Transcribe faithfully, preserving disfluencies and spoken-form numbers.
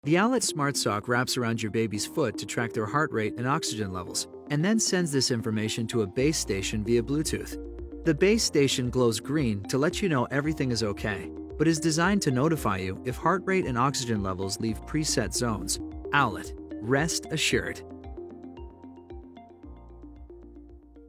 The Owlet Smart Sock wraps around your baby's foot to track their heart rate and oxygen levels, and then sends this information to a base station via Bluetooth. The base station glows green to let you know everything is okay, but is designed to notify you if heart rate and oxygen levels leave preset zones. Owlet, rest assured.